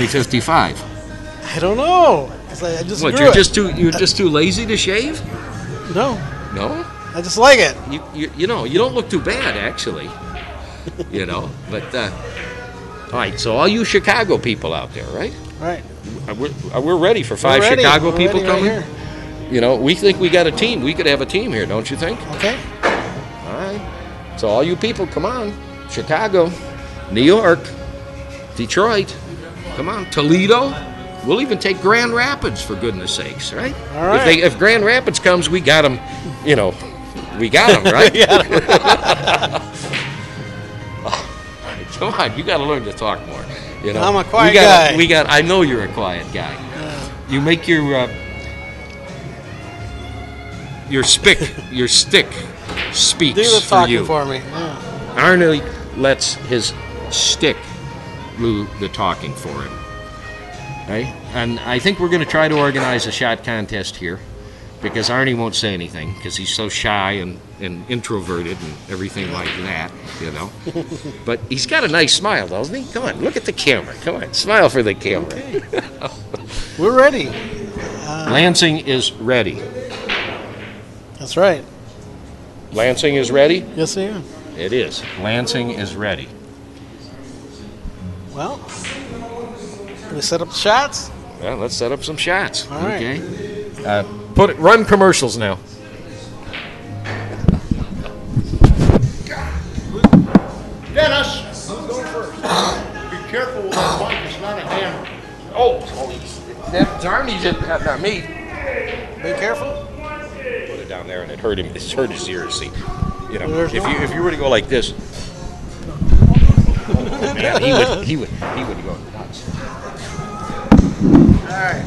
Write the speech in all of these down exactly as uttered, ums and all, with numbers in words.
only fifty-five. I don't know. 'Cause I, I just What? grew You're it. just too you're just too lazy to shave? No, No. I just like it. You you, you know you don't look too bad actually. You know, but uh, all right. So all you Chicago people out there, right? Right. Uh, We're, uh, we're ready for five We're ready. Chicago We're people ready right coming. here. You know, we think we got a team. We could have a team here, don't you think? Okay. All right. So all you people, come on. Chicago, New York, Detroit, come on. Toledo. We'll even take Grand Rapids, for goodness sakes, right? All right. If, they, if Grand Rapids comes, we got them, you know, we got them, right? Come on, you got to learn to talk more. You know, I'm a quiet we got, guy. We got. I know you're a quiet guy. You make your uh, your spick, your stick speaks Do the for talking you. for me. Yeah. Arnie lets his stick do the talking for him. Right? And I think we're going to try to organize a shot contest here, because Arnie won't say anything because he's so shy and, and introverted and everything like that, you know. But he's got a nice smile, doesn't he? Come on, look at the camera. Come on, smile for the camera. We're ready. Lansing is ready. That's right. Lansing is ready? Yes, I am. It is. Lansing is ready. Well, can we set up the shots? Well, let's set up some shots. All right. Okay. Uh, put it. Run commercials now. Dennis, I'm going first. Be careful with that mic, it's not a hammer. Oh, holy shit. That's Arnie, did not, not me. Be careful. Put it down there, and it hurt him. It hurt his ears. See, you know, There's if no- you if you were to go like this, man, he would he would he would go nuts. All right.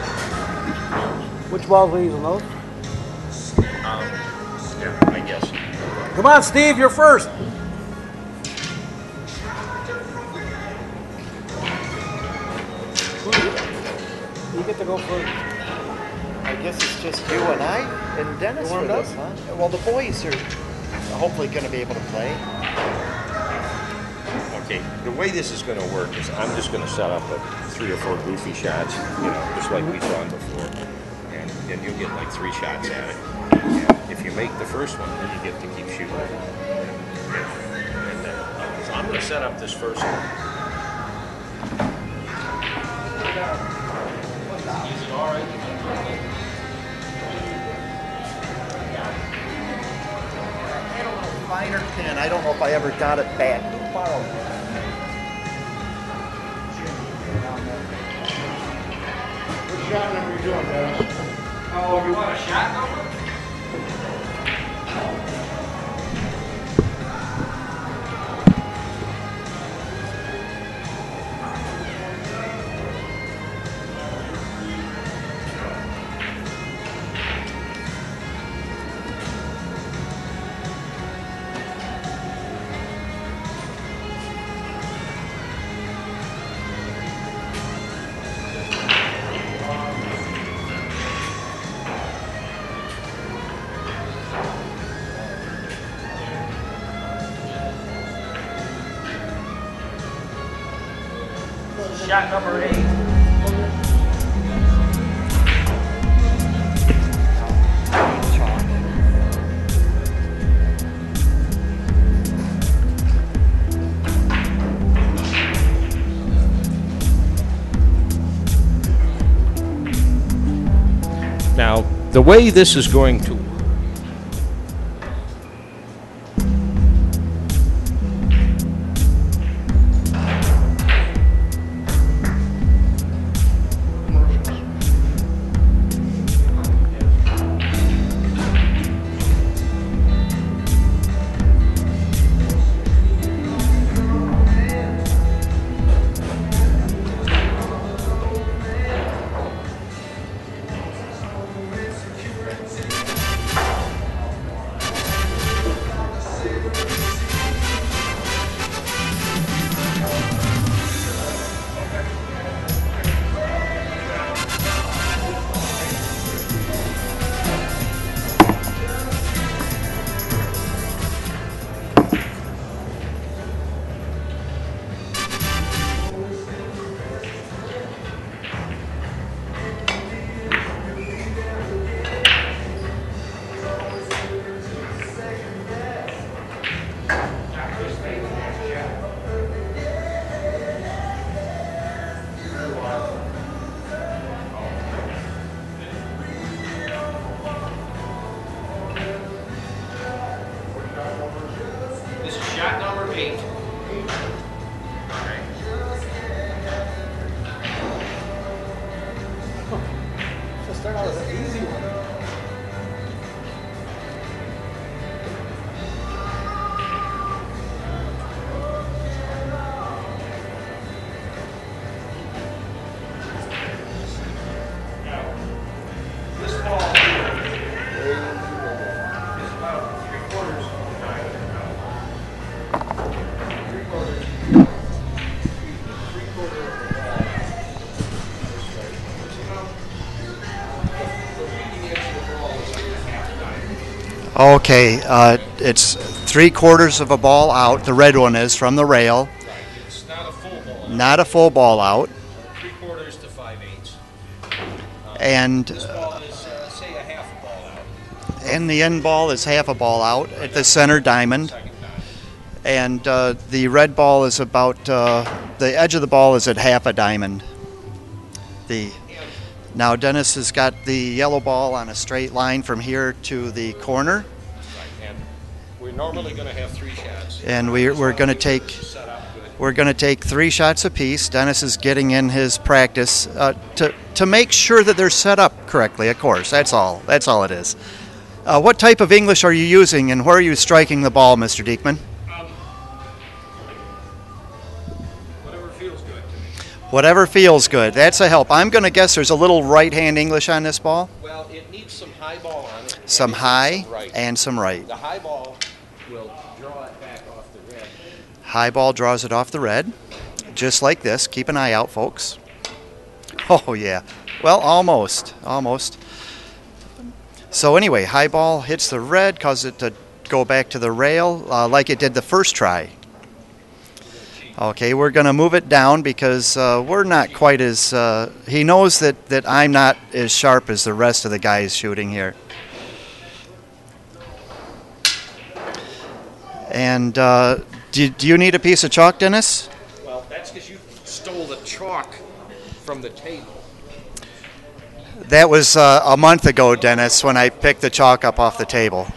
Which balls are we using, those? Um, yeah, I guess. Come on, Steve, you're first. You get to go first. I guess it's just you and I and Dennis You for warmed up? this, huh? Well, the boys are hopefully going to be able to play. Okay, the way this is going to work is I'm just going to set up a three or four goofy shots, you know, just like we've done before, and then you'll get like three shots at it. And if you make the first one, then you get to keep shooting. And then, uh, so I'm going to set up this first one. Is it all right? I had a little finer pin. I don't know if I ever got it back. Who borrowed it? What shot number are you doing, Dennis? Oh, you want a shot number? Shot number eight. Now, the way this is going to work. Start out with an easy one. This ball here is about three quarters of the diameter. Three quarters. Three quarters of the ball. It's about the leading edge of the ball is like a half diameter. Okay, uh, it's three quarters of a ball out. The red one is from the rail. Right. It's not a full ball. Not a full ball out. Three quarters to five eighths. And This ball is, uh, say, a half a ball out. and the end ball is half a ball out at the center diamond. Second time. And uh, the red ball is about, uh, the edge of the ball is at half a diamond. The Now Dennis has got the yellow ball on a straight line from here to the corner. Right. And we're normally going to have three shots. And we, we're going to take Set up good. we're going to take three shots apiece. Dennis is getting in his practice uh, to to make sure that they're set up correctly. Of course, that's all. That's all it is. Uh, what type of English are you using, and where are you striking the ball, Mister Diekman? Um, whatever feels good to me. Whatever feels good. That's a help. I'm going to guess there's a little right-hand English on this ball. Well, it needs some high ball on it. Some and it needs high some right. and some right. The high ball will draw it back off the red. High ball draws it off the red, just like this. Keep an eye out, folks. Oh, yeah. Well, almost. Almost. So anyway, high ball hits the red, causes it to go back to the rail uh, like it did the first try. Okay, we're going to move it down because uh, we're not quite as... Uh, he knows that, that I'm not as sharp as the rest of the guys shooting here. And uh, do, do you need a piece of chalk, Dennis? Well, that's because you stole the chalk from the table. That was uh, a month ago, Dennis, when I picked the chalk up off the table.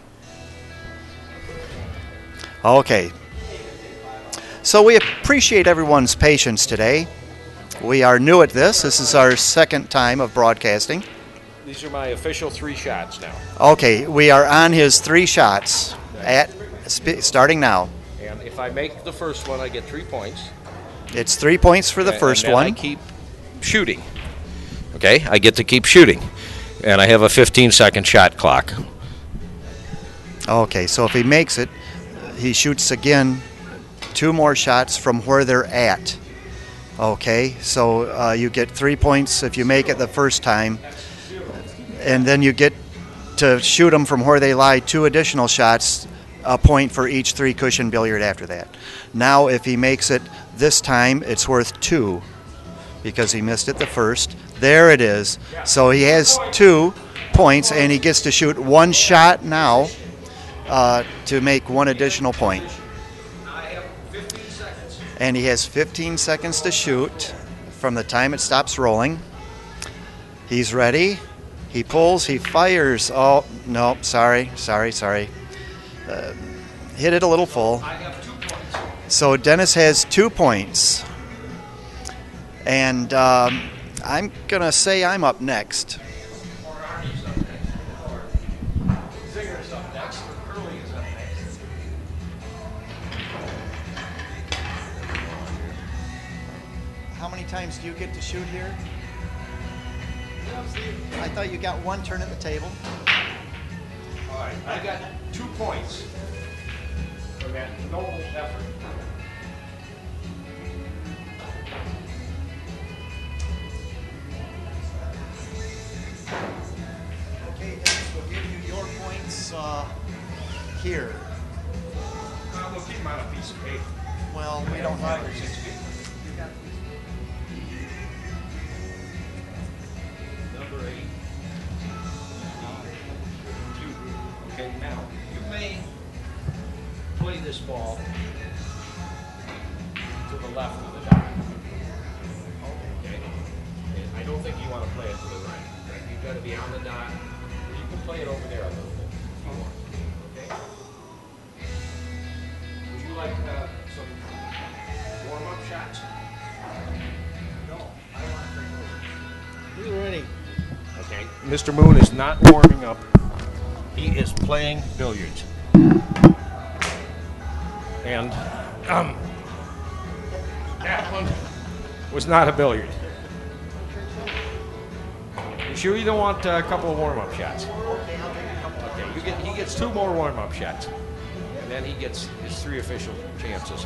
Okay. So we appreciate everyone's patience today. We are new at this. This is our second time of broadcasting. These are my official three shots now. Okay, we are on his three shots at sp- starting now. And if I make the first one, I get three points. It's three points for the And- first and then I one. keep shooting. Okay, I get to keep shooting. And I have a fifteen second shot clock. Okay, so if he makes it, he shoots again two more shots from where they're at. Okay, so uh, you get three points if you make it the first time, and then you get to shoot them from where they lie two additional shots, a point for each three cushion billiard after that. Now if he makes it this time, it's worth two because he missed it the first. There it is. So he has two points, and he gets to shoot one shot now uh, to make one additional point. And he has fifteen seconds to shoot from the time it stops rolling. He's ready. He pulls, he fires. Oh, no, sorry, sorry, sorry. Uh, hit it a little full. I have two points. So Dennis has two points. And um, I'm going to say I'm up next. Or Arnie's up next. Or Zinger's up next. Or Curly is up next. How many times do you get to shoot here? I thought you got one turn at the table. All right, I got two points for that noble effort. Okay, Dennis, we'll give you your points uh, here. Uh, we'll keep them on a piece of paper. Well, we don't Five have or six people. Number eight. Two. Okay, now, you may play this ball to the left of the dot. Okay? And I don't think you want to play it to the right. You've got to be on the dot. You can play it over there a little bit if you want. Okay? Would you like uh, some warm-up shots? No, I don't want to play those. He's ready. Okay. Mister Moon is not warming up. He is playing billiards. And um, that one was not a billiard. You sure you don't want uh, a couple of warm-up shots? Okay, you get, he gets two more warm-up shots. And then he gets his three official chances.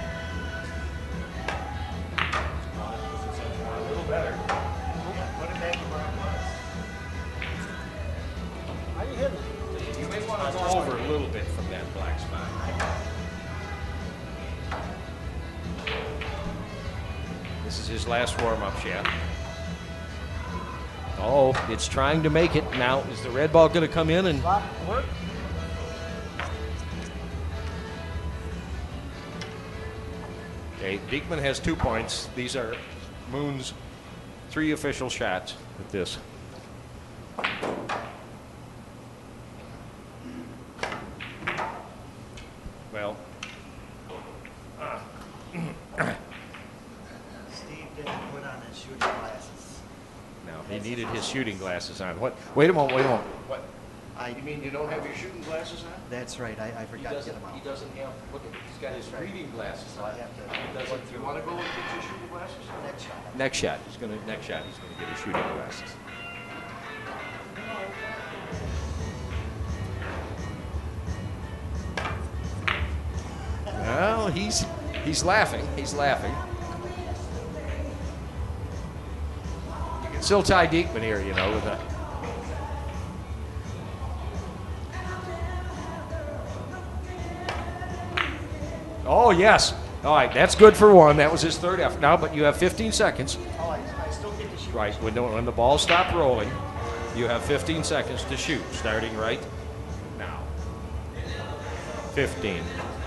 A little better. How you hitting it? You may want to go over a little bit from that black spot. This is his last warm-up shot. Oh, it's trying to make it. Now, is the red ball going to come in and... Flop, work. Okay, Diekman has two points. These are Moon's three official shots at this. Well, uh, Steve didn't put on his shooting glasses. no, he needed his shooting glasses on. What? Wait a moment, wait a moment. What? I, You mean you don't have your shooting glasses on? that's right. I, I He forgot to doesn't, get them out. he doesn't have, look at, he's got his reading glasses So I on. have to. He doesn't, you want to go and get your shooting glasses? Next shot. Next shot, he's gonna, next shot, he's gonna get his shooting glasses. Well, he's, he's laughing, he's laughing. You can still tie Diekman here, you know, with a... Oh, yes. All right, that's good for one. That was his third effort now, but you have fifteen seconds. Oh, I, I still get to shoot. Right, when the, when the ball stopped rolling, you have fifteen seconds to shoot, starting right now. fifteen.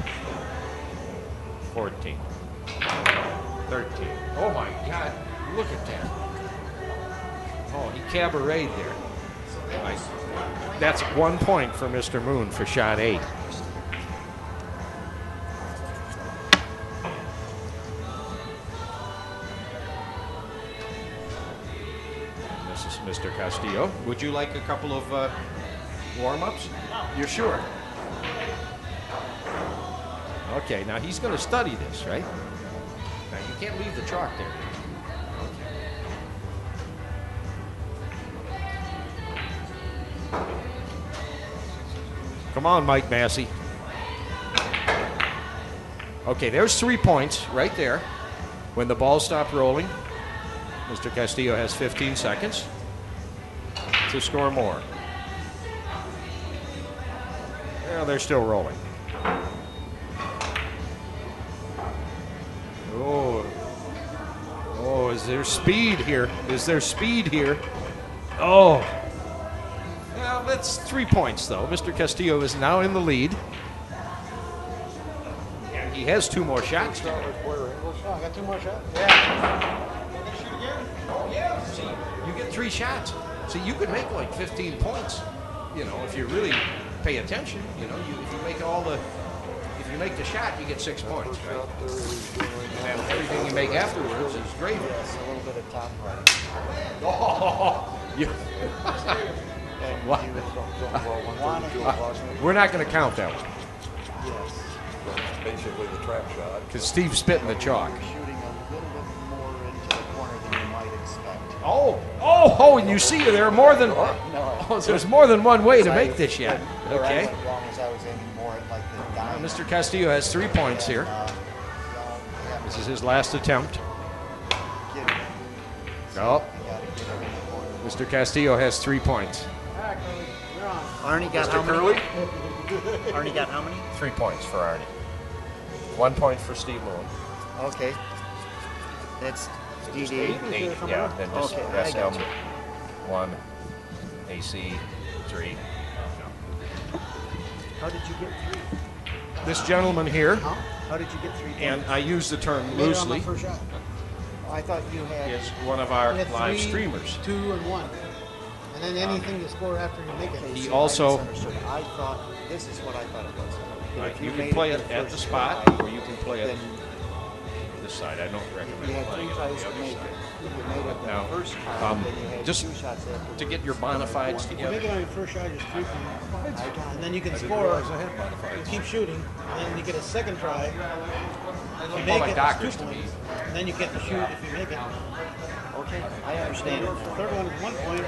fourteen. thirteen. Oh my God, look at that. Oh, he cabareted there. Right. That's one point for Mister Moon for shot eight. This is Mister Castillo. Would you like a couple of uh, warm-ups? You're sure? Okay, now he's going to study this, right? Now you can't leave the chalk there. Come on, Mike Massey. Okay, there's three points right there. When the ball stopped rolling, Mister Castillo has fifteen seconds to score more. Well, they're still rolling. Oh, oh, is there speed here? Is there speed here? Oh. Well, that's three points, though. Mister Castillo is now in the lead. And he has two more shots. Start with Puerto English. Oh, I got two more shots. Yeah. Want to shoot again? Oh, yeah. See, you get three shots. See, you could make like fifteen points, you know, if you really pay attention. You know, you, if you make all the, if you make the shot, you get six points, right? And everything you make afterwards is gravy. Yes, a little bit of top right. Oh, you, And What? you want to we're not going to count that one yes. Basically the trap shot. because Steve's spitting the chalk. You're shooting a little bit more into the corner than you might expect. Oh, oh, oh, and you see there are more than, No. oh, there's more than one way to I- make this shot. Where I Okay. went wrong is I was aiming more at like the Now, diamond. Mister Castillo has three points here. Uh, yeah, This is his last attempt. get it. No, You gotta get it in the corner. Mister Castillo has three points. All right, Curly, you're on. Arnie got Mister how many? Curley? Arnie got how many? Three points for Arnie. One point for Steve Moon. Okay. That's D D. Eight, eight, yeah, then just Okay, S I M, got you. one, A C, three. How did you get three? This gentleman here, How did you get three? and I use the term Made it on my loosely, first shot. I thought you had. is one of our We had live three, streamers. two, and one. And then anything you score after you make it. Okay, He see, also- I misunderstood. I thought this is what I thought it was. That Right, if you can made play it it the at the first spot, try, or you can play it then this side. I don't recommend You had playing three it on tries the to other make side. it. If you made it the Now, first time, um, then you had just two shots after. To get your bona fides If you together. make it on your first shot, just three points. And then you can score. You keep shooting, and then you get a second try. If you All make like it, doctors it's to two me. points. And then you get to shoot if you make it. Okay, I understand it The now. third one is one point.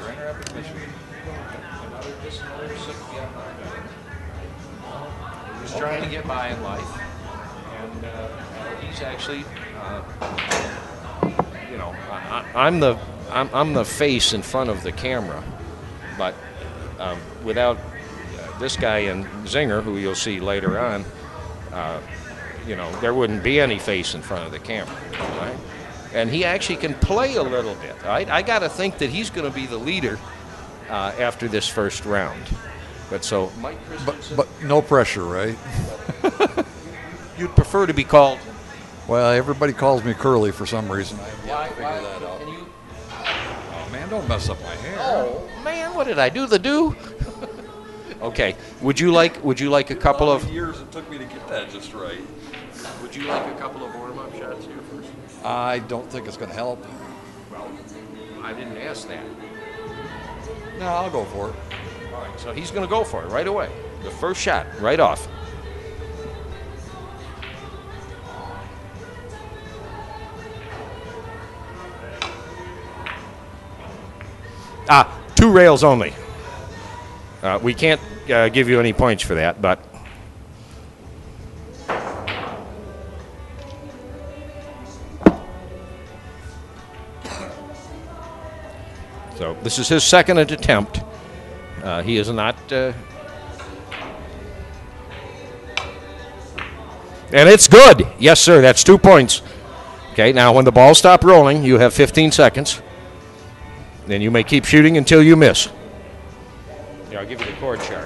He's trying to get by in life, and uh, he's actually, uh, you know, I, I- I'm the I'm, I'm the face in front of the camera, but um, without uh, this guy and Zinger, who you'll see later on, uh, you know, there wouldn't be any face in front of the camera, right? And he actually can play a little bit. Right? I got to think that he's going to be the leader uh, after this first round. But so, Mike But, Christensen, but no pressure, right? you'd prefer to be called. Well, everybody calls me Curly for some reason. I have yet Why, to figure why, that out. can you, Oh, man, don't mess up my hair. oh man, what did I do? The do? Okay. Would you like? Would you like a couple of? years it took me to get that just right. Would you like a couple of warm-up shots here first? I don't think it's going to help. Well, I didn't ask that. No, I'll go for it. All right. So he's going to go for it right away. The first shot, right off. Ah, two rails only. Uh, we can't uh, give you any points for that, but. So this is his second attempt. Uh, he is not. Uh... And it's good. Yes, sir. That's two points. Okay, now when the ball stops rolling, you have fifteen seconds. Then you may keep shooting until you miss. Yeah, I'll give you the chord chart.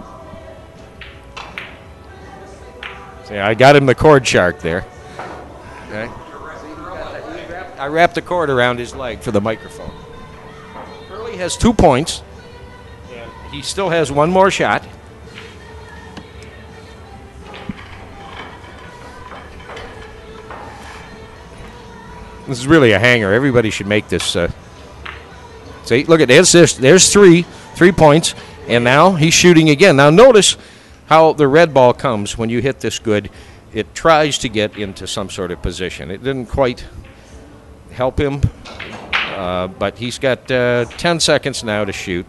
See, I got him the chord chart there. Okay. I wrapped the cord around his leg for the microphone. Curly has two points. And he still has one more shot. This is really a hanger. Everybody should make this. Uh, see, look at this. There's, there's three, three points, and now he's shooting again. Now notice how the red ball comes when you hit this good. It tries to get into some sort of position. It didn't quite help him, uh, but he's got uh, ten seconds now to shoot.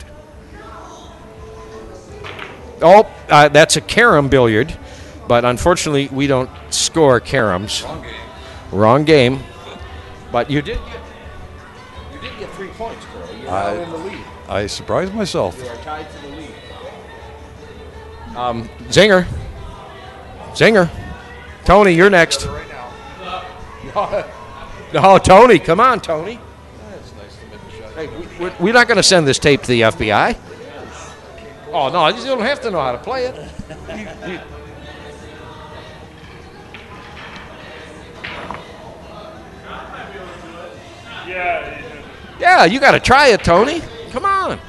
Oh, uh, that's a carom billiard, but unfortunately we don't score caroms. Wrong game. Wrong game. But you did get you did get three points, Curly. You're I- now in the lead. I surprised myself. You are tied for the lead. Um, Zinger. Zinger. Tony, you're next. Right now. Oh, Tony, come on, Tony. That's nice to make a shot. Hey, we, we're, we're not going to send this tape to the F B I. Oh no, you don't have to know how to play it. You- you- Yeah, you got to try it, Tony. Come on.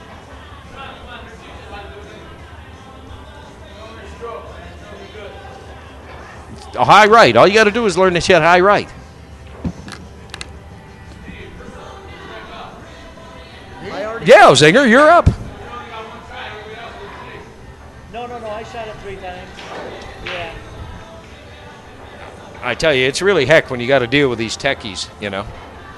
A high right. All you got to do is learn to hit high right. Yeah, Zinger, you're up. No, no, no. I shot it three times. Yeah. I tell you, it's really heck when you got to deal with these techies, you know.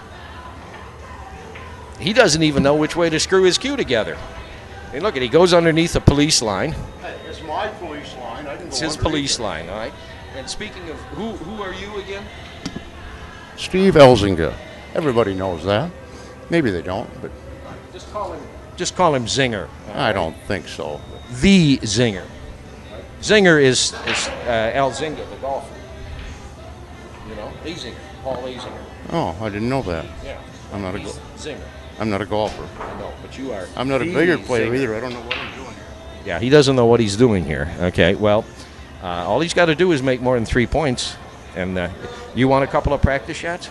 He doesn't even know which way to screw his cue together. And look at, he goes underneath the police line. Hey, it's my police line. I can go It's his underneath police it. line, all right? And speaking of, who who are you again? Steve Elzinga. Everybody knows that. Maybe they don't, but Just call him. Just call him Zinger. I don't think so. The Zinger. Zinger is is uh, Al Zinga, the golfer. You know, Azinger, Paul Azinger. Oh, I didn't know that. Yeah. I'm not a He's go- Zinger. I'm not a golfer. I know, but you are. I'm not a the billiard player Zinger. either. I don't know what I'm doing here. Yeah, he doesn't know what he's doing here. Okay, well, uh, all he's got to do is make more than three points. And uh, you want a couple of practice shots?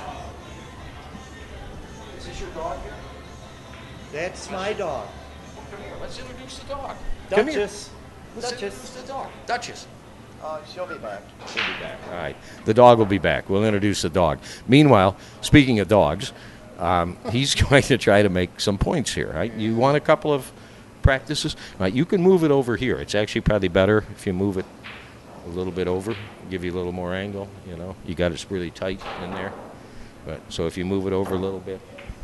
Is this your dog here? That's my dog. Come here. Let's introduce the dog. Come here. Duchess. Let's Duchess. introduce the dog. Duchess. Uh, she'll be back. She'll be back. All right. The dog will be back. We'll introduce the dog. Meanwhile, speaking of dogs, um, he's going to try to make some points here. Right? You want a couple of practices? Right, you can move it over here. It's actually probably better if you move it a little bit over, give you a little more angle. You know, you got it really tight in there. But so if you move it over a little bit.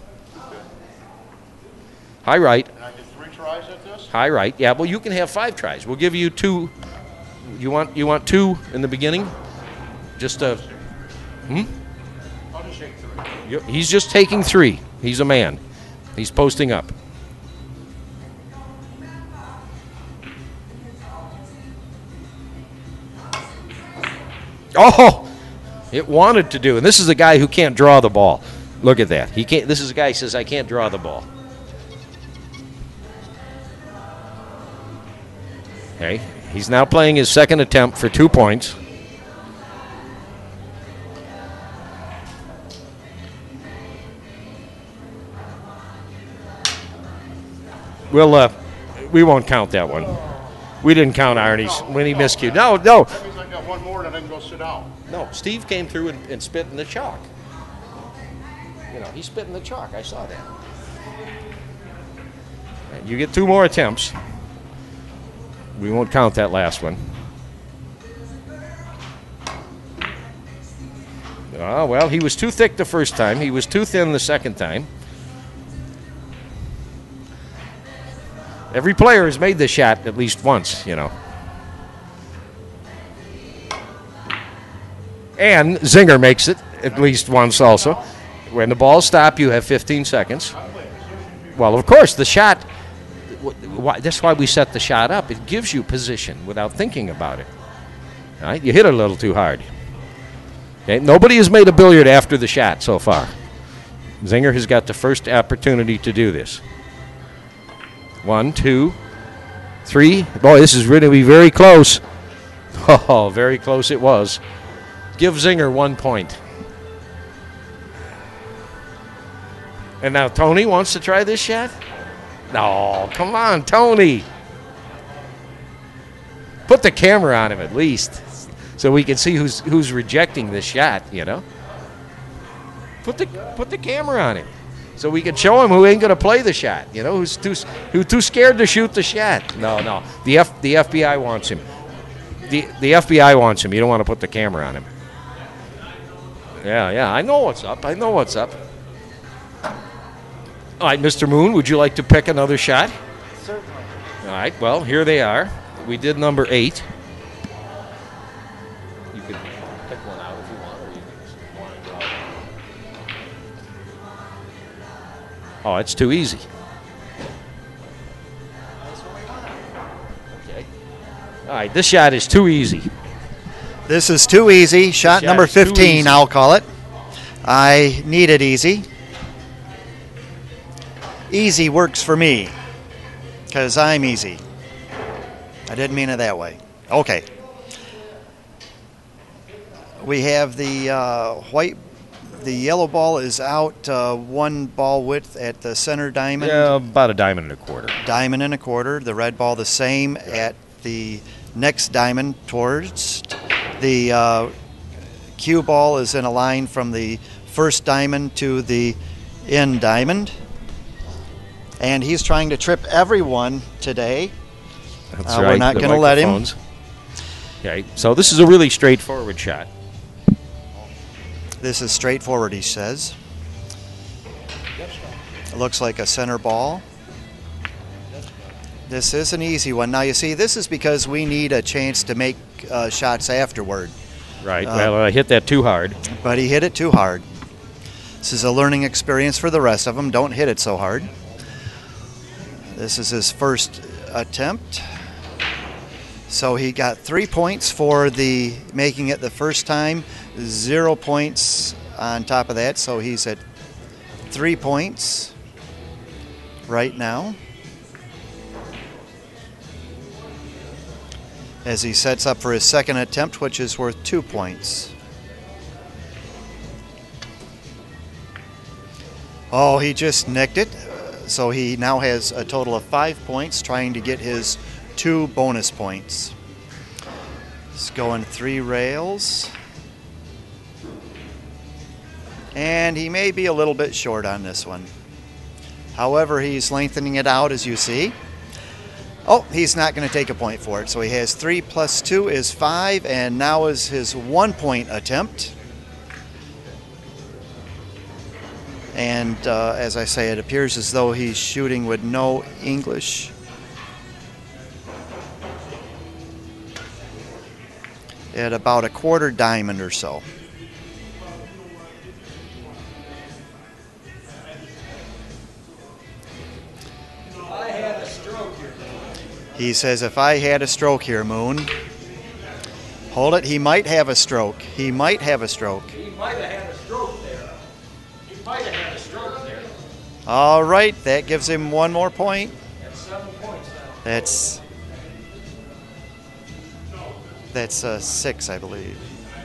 High right. Can I get three tries at this? High right. Yeah. Well, you can have five tries. We'll give you two. You want you want two in the beginning? Just a. Hmm. I'll just take three. You- He's just taking three. He's a man. He's posting up. Oh, it wanted to do, and this is a guy who can't draw the ball. Look at that. He can't. This is a guy who says, "I can't draw the ball." Okay, he's now playing his second attempt for two points. We'll, uh, we won't count that one. We didn't count Arnie's when he miscued. No, no, That means I got one more and then I can go sit down. no. Steve came through and, and spit in the chalk. You know, he spit in the chalk. I saw that. You get two more attempts. We won't count that last one. Oh, well, he was too thick the first time. He was too thin the second time. Every player has made this shot at least once, you know. And Zinger makes it at least once also. When the balls stop, you have fifteen seconds. Well, of course, the shot, wh- that's why we set the shot up. It gives you position without thinking about it. All right? You hit it a little too hard. Okay? Nobody has made a billiard after the shot so far. Zinger has got the first opportunity to do this. One, two, three. Boy, this is going to be very close. Oh, very close it was. Give Zinger one point. And now Tony wants to try this shot? No, come on, Tony. Put the camera on him at least so we can see who's who's rejecting this shot, you know? Put the put the camera on him so we can show him who ain't going to play the shot, you know, who's too who's too scared to shoot the shot. No, no. The F the F B I wants him. The the F B I wants him. You don't want to put the camera on him. Yeah, yeah. I know what's up. I know what's up. All right, Mister Moon, would you like to pick another shot? Certainly. All right, well, here they are. We did number eight. You could pick one out if you want, or you can just want to draw. Oh, it's too easy. Okay. All right, this shot is too easy. This is too easy. Shot shot number is too fifteen, easy. I'll call it. I need it easy. Easy works for me because I'm easy. I didn't mean it that way. Okay. We have the uh, white, the yellow ball is out uh, one ball width at the center diamond. Yeah, about a diamond and a quarter. Diamond and a quarter. The red ball the same at the next diamond towards. The uh, cue ball is in a line from the first diamond to the end diamond. And he's trying to trip everyone today. That's Uh, we're right. not the gonna let him. microphones. Okay, so this is a really straightforward shot. This is straightforward, he says. It looks like a center ball. This is an easy one. Now, you see, this is because we need a chance to make uh, shots afterward. Right. Uh, well, I hit that too hard. But he hit it too hard. This is a learning experience for the rest of them. Don't hit it so hard. This is his first attempt. So he got three points for the making it the first time, zero points on top of that. So he's at three points right now as he sets up for his second attempt, which is worth two points. Oh, he just nicked it. So he now has a total of five points, trying to get his two bonus points. He's going three rails. And he may be a little bit short on this one. However, he's lengthening it out, as you see. Oh, he's not going to take a point for it. So he has three plus two is five, and now is his one-point attempt. And uh, as I say, it appears as though he's shooting with no English. At about a quarter diamond or so. He says, if I had a stroke here, Moon. Hold it. He might have a stroke. He might have a stroke. He might have had a stroke there. He might have had a stroke there. All right. That gives him one more point. That's seven points now. That's that's uh, six, I believe.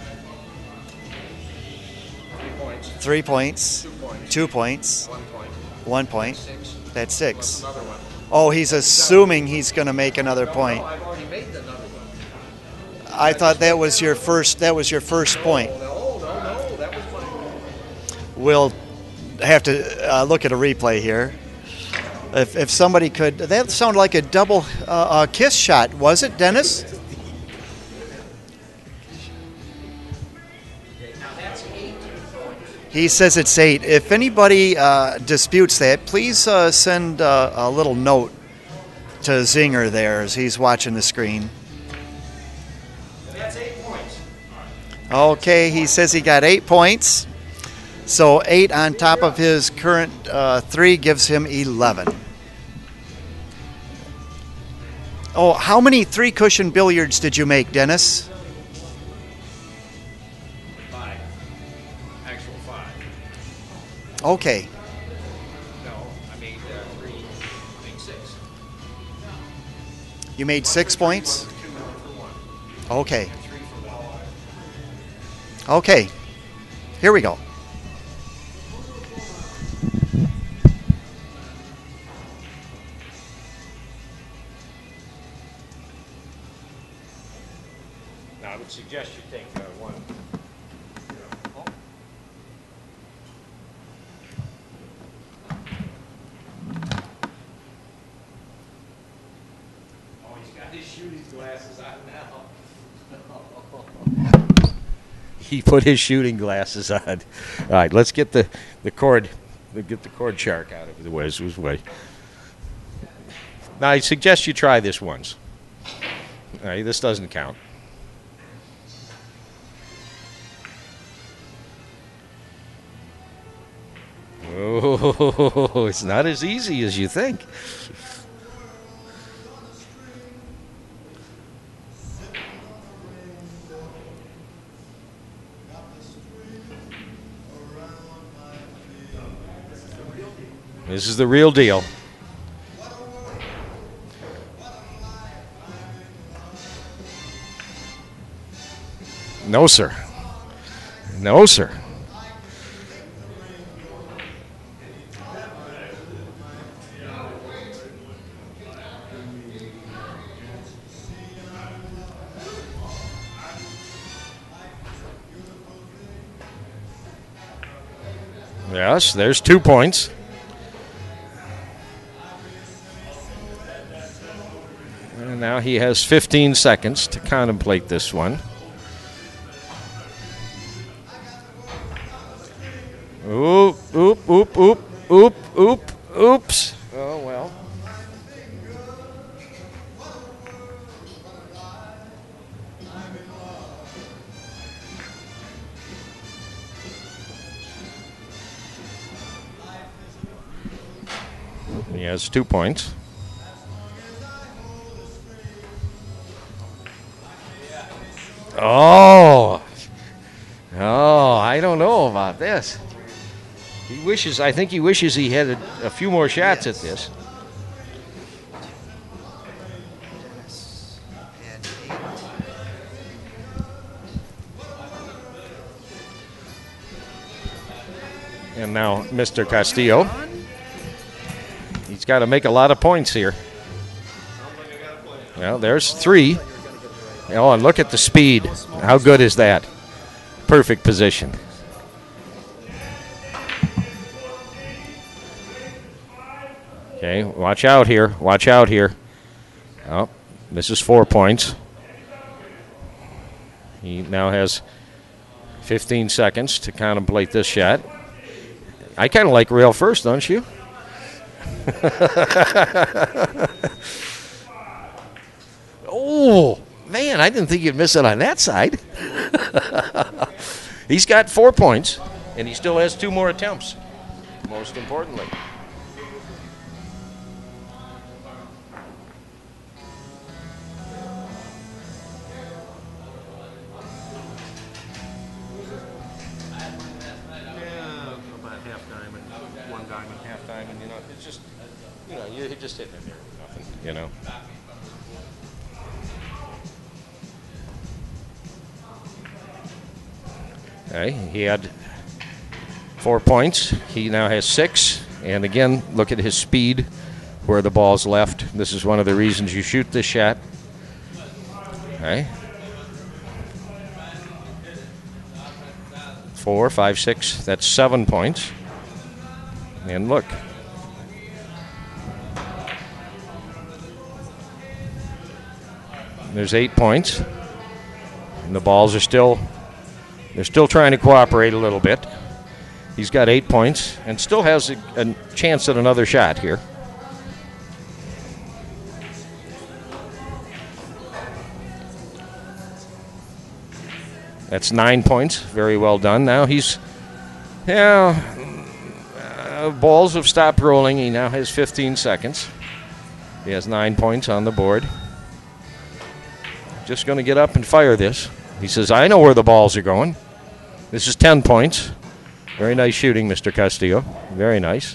Three points. Three points. Two points. Two points. One point. One point. Six. That's six. Another one. Oh, he's assuming he's going to make another point. No, I've already made another one. I thought that was your first. That was your first point. No, no, no. That was mine. We'll have to uh, look at a replay here. If, if somebody could, that sounded like a double uh, uh, kiss shot, was it, Dennis? He says it's eight. If anybody uh, disputes that, please uh, send uh, a little note to Zinger there as he's watching the screen. That's eight points. Okay, he says he got eight points. So eight on top of his current uh, three gives him eleven. Oh, how many three cushion billiards did you make, Dennis? Five. Actual five. Okay. No, I made uh, three. I made six. You made six points? Two for one. Okay. Three for one. Okay. Here we go. Now, I would suggest you take uh, one. Oh, he's got his shooting glasses on now. He put his shooting glasses on. All right, let's get the, the cord, let's get the cord shark out of the way. This way. Now, I suggest you try this once. All right, this doesn't count. Oh, it's not as easy as you think. This is the real deal. No, sir. No, sir. Yes, there's two points. And now he has fifteen seconds to contemplate this one. Oop, oop, oop, oop, oop, oop, oops. Oh, well. He has two points. Oh. Oh, I don't know about this. He wishes, I think he wishes he had a, a few more shots at this. And now Mister Castillo. He's got to make a lot of points here. Well, there's three. Oh, and look at the speed. How good is that? Perfect position. Okay, watch out here. Watch out here. Oh, this is four points. He now has fifteen seconds to contemplate this shot. I kind of like rail first, don't you? Oh, man, I didn't think you'd miss it on that side. He's got four points, and he still has two more attempts, most importantly. You know, you're just hitting it there with nothing, you know. Okay, he had four points. He now has six. And again, look at his speed where the ball's left. This is one of the reasons you shoot this shot. Okay. Four, five, six. That's seven points. And look. There's eight points. And the balls are still, they're still trying to cooperate a little bit. He's got eight points and still has a, a chance at another shot here. That's nine points. Very well done. Now he's, yeah, uh, balls have stopped rolling. He now has fifteen seconds. He has nine points on the board. Just going to get up and fire this. He says, I know where the balls are going. This is ten points. Very nice shooting, Mister Castillo. Very nice.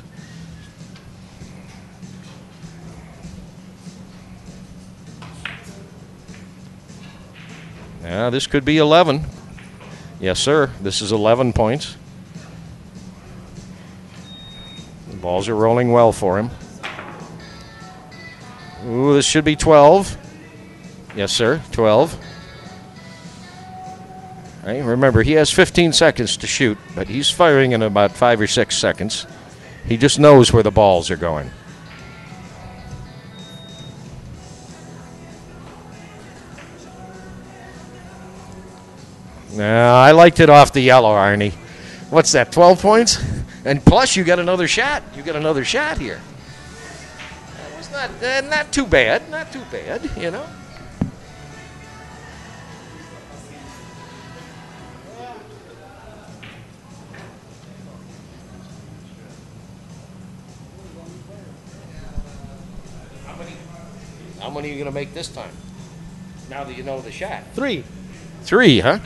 Now this could be eleven. Yes, sir. This is eleven points. The balls are rolling well for him. Ooh, this should be twelve. Yes, sir. twelve. Right, remember, he has fifteen seconds to shoot, but he's firing in about five or six seconds. He just knows where the balls are going. Now, I liked it off the yellow, Arnie. What's that, twelve points? And plus, you got another shot. You got another shot here. That was not, uh, not too bad. Not too bad, you know. How many are you going to make this time? Now that you know the shot. Three. Three, huh?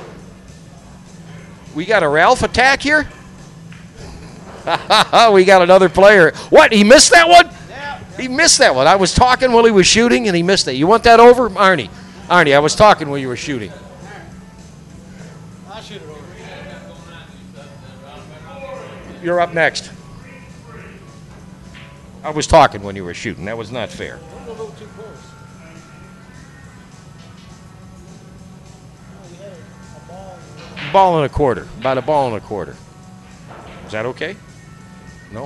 We got a Ralph attack here? We got another player. What? He missed that one? Yeah. He missed that one. I was talking while he was shooting, and he missed it. You want that over? Arnie. Arnie, I was talking while you were shooting. I'll shoot it over. You're up next. I was talking when you were shooting. That was not fair. Don't go a little too close. Oh, we had a, a ball. Ball and a quarter. About a ball and a quarter. Is that okay? No?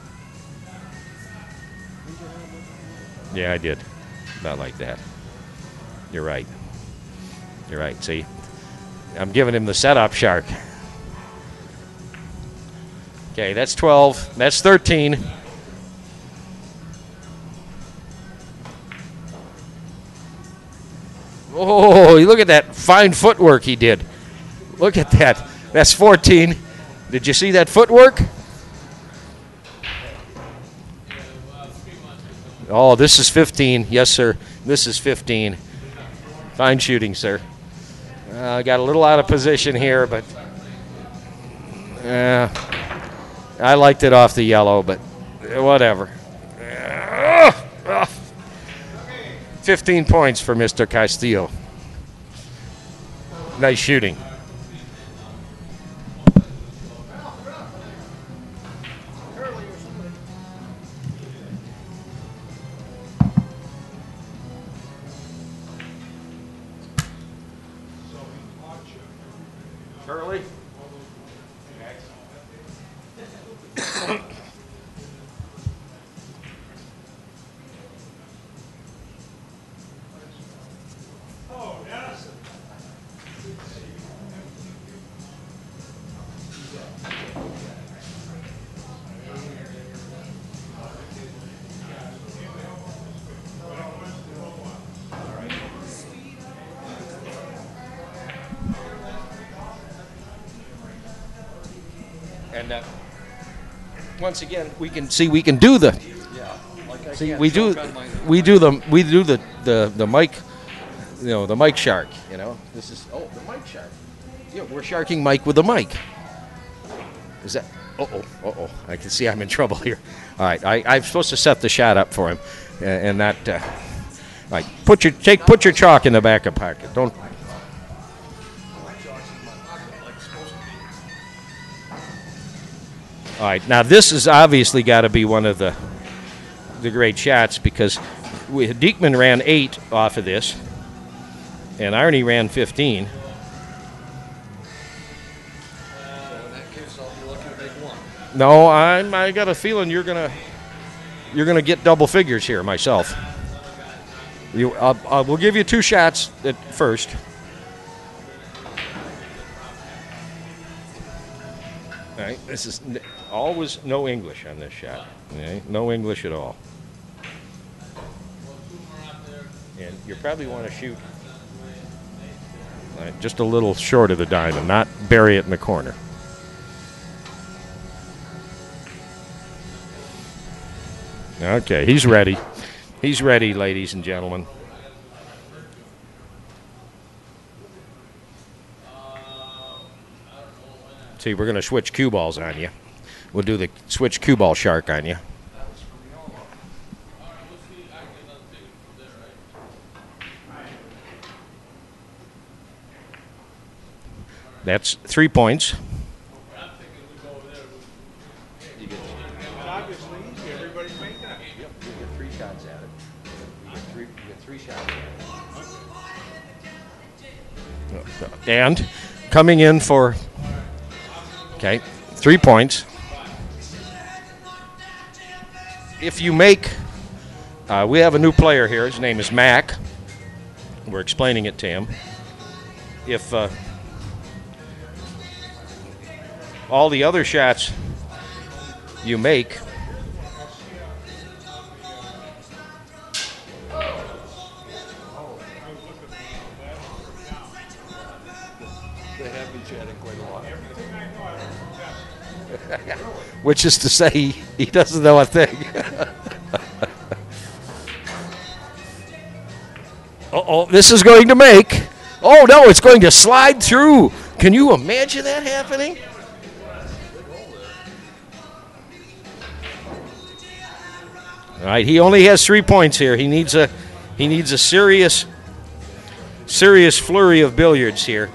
Yeah, I did. Not like that. You're right. You're right. See? I'm giving him the setup shark. Okay, that's twelve. That's thirteen. Oh, look at that fine footwork he did. Look at that. That's fourteen. Did you see that footwork? Oh, this is fifteen. Yes, sir. This is fifteen. Fine shooting, sir. I uh, got a little out of position here, but uh, I liked it off the yellow, but whatever. Uh, uh, fifteen points for Mister Castillo. Nice shooting. And uh, once again, we can see we can do the. See, we do we do the we do the the the mic, you know, the mic shark. You know, this is oh the mic shark. Yeah, we're sharking Mike with the mic. Is that? Uh oh, uh oh. I can see I'm in trouble here. All right, I, I'm supposed to set the shot up for him, uh, and that. Uh, all right, put your take put your chalk in the back of pocket. Don't. All right, now this has obviously got to be one of the the great shots because we, Diekman ran eight off of this, and Arnie ran fifteen. No, I'm. I got a feeling you're gonna you're gonna get double figures here myself. You, I'll, I will give you two shots at first. All right, this is n- always no English on this shot. Okay? No English at all. And you probably want to shoot all right, just a little short of the diamond, not bury it in the corner. Okay, he's ready. He's ready, ladies and gentlemen. See, we're going to switch cue balls on you. We'll do the switch cue ball shark on you. That's three points. Obviously, easy. Everybody's making it. Yep, you get three shots at it. You get three, you get three shots at it. And coming in for, okay, three points. If you make, uh, we have a new player here. His name is Mac. We're explaining it to him. If uh, all the other shots you make They have been chatting quite a lot. which is to say he, he doesn't know a thing. Uh-oh, this is going to make. Oh, no, it's going to slide through. Can you imagine that happening? All right, he only has three points here. He needs a he needs a serious serious flurry of billiards here.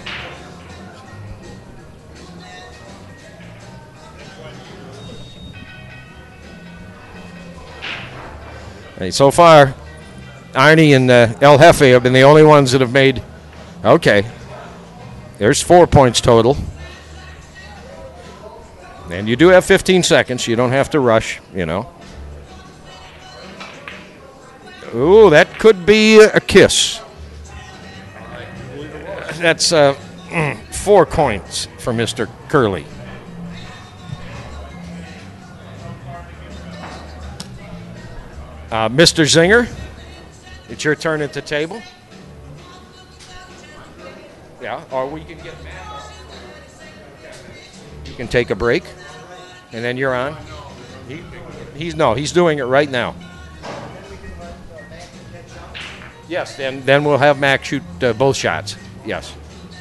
Hey, so far, Arnie and uh, El Jefe have been the only ones that have made. Okay, there's four points total. And you do have fifteen seconds. You don't have to rush, you know. Ooh, that could be a kiss. That's uh, four points for Mister Curley. Uh, Mister Zinger, it's your turn at the table. Yeah, or we can get Matt. You can take a break, and then you're on. He, he's no, he's doing it right now. Yes, then then we'll have Mac shoot uh, both shots. Yes.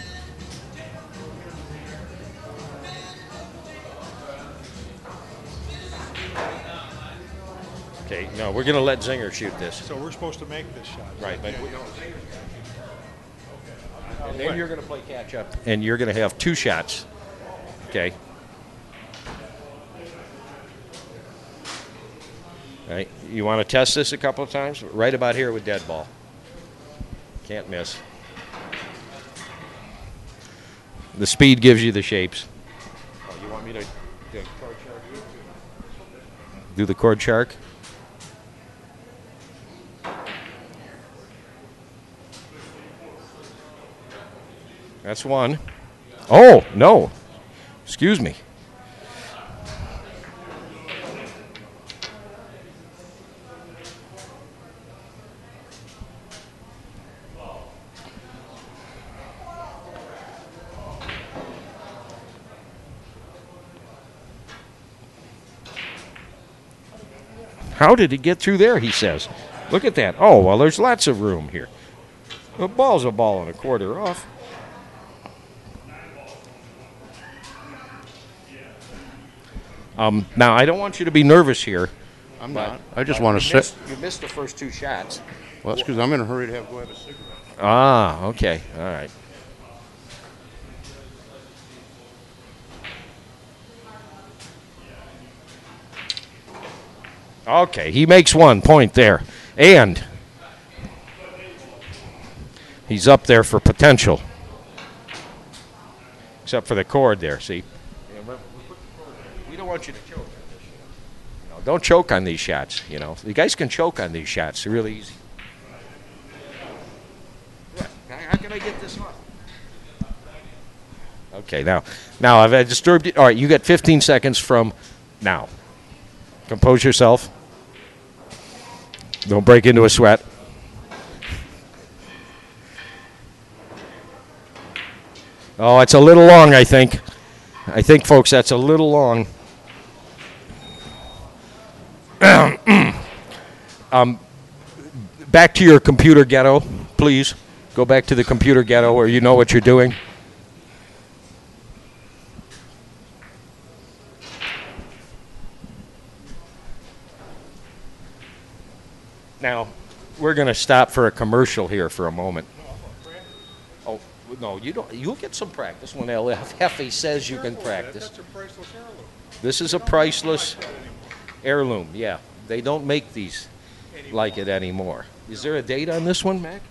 Okay, no, we're going to let Zinger shoot this. So we're supposed to make this shot. Right, but we don't. And then you're going to play catch up, and you're going to have two shots. Okay. All right. You want to test this a couple of times? Right about here with dead ball. Can't miss. The speed gives you the shapes. Oh, you want me to do the cord shark? Do the cord shark? That's one. Oh, no. Excuse me. How did it get through there, he says. Look at that. Oh, well, there's lots of room here. The ball's a ball and a quarter off. Um, now, I don't want you to be nervous here. I'm not. I just want to You sit. missed, you missed the first two shots. Well, that's because I'm in a hurry to have go have a cigarette. Ah, okay. All right. Okay, he makes one point there. And he's up there for potential. Except for the cord there, see? We don't want you to choke on this. You know, don't choke on these shots, you know. You guys can choke on these shots. They're really easy. How can I get this off? Okay, now, now I've disturbed it. All right, you got fifteen seconds from now. Compose yourself. Don't break into a sweat. Oh, it's a little long, I think. I think, folks, that's a little long. um, back to your computer ghetto, please. Go back to the computer ghetto where you know what you're doing. Now, we're going to stop for a commercial here for a moment. Oh, no, you don't. You'll get some practice when El Jefe says you can practice. This is a priceless heirloom, yeah. They don't make these like it anymore. Is there a date on this one, Mac?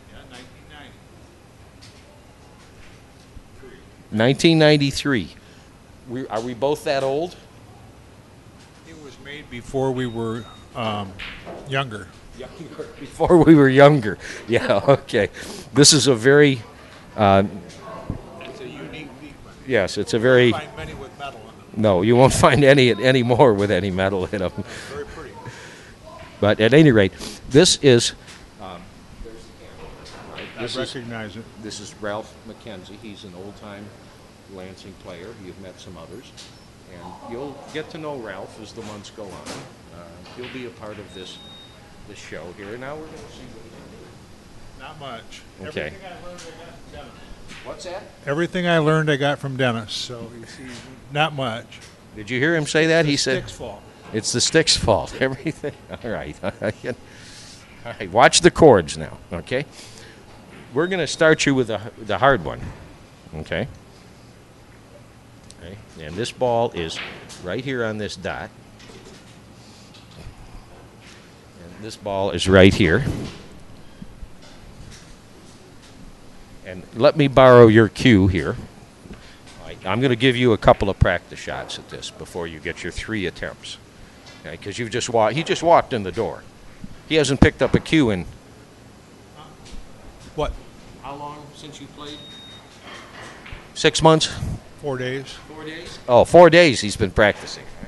nineteen ninety-three. We, are we both that old? It was made before we were um, younger. Younger. Before we were younger. Yeah, okay. This is a very... Uh, It's a unique beakman. yes, it's a very... You find many with metal in them. No, you won't find any any more with any metal in them. Very pretty. But at any rate, this is... Um, I this is recognize it. This is Ralph McKenzie. He's an old-time Lansing player. You've met some others. And you'll get to know Ralph as the months go on. Uh, he'll be a part of this this show here. Now we're going to see what he can do. Not much. Okay. Everything I learned, I got from Dennis. What's that? Everything I learned, I got from Dennis. So you see, not much. Did you hear him say that? He It's the said stick's fault. it's the stick's fault. Everything. All right. All right. Watch the chords now. Okay. We're going to start you with the the hard one. Okay. Okay. And this ball is right here on this dot. And this ball is right here. And let me borrow your cue here. All right, I'm going to give you a couple of practice shots at this before you get your three attempts. Okay, because you've just walked. He just walked in the door. He hasn't picked up a cue in. What? How long since you played? Six months. Four days. Four days. Oh, four days he's been practicing.